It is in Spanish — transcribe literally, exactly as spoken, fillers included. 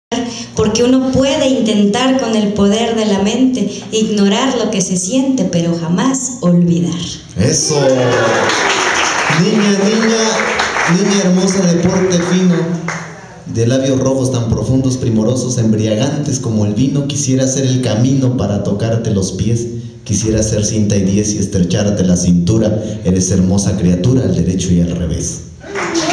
porque uno puede intentar con el poder de la mente ignorar lo que se siente, pero jamás olvidar. Eso. Niña, niña, niña hermosa de porte fino, de labios rojos tan profundos, primorosos, embriagantes como el vino, quisiera ser el camino para tocarte los pies, quisiera ser cinta y diez y estrecharte la cintura. Eres hermosa criatura al derecho y al revés.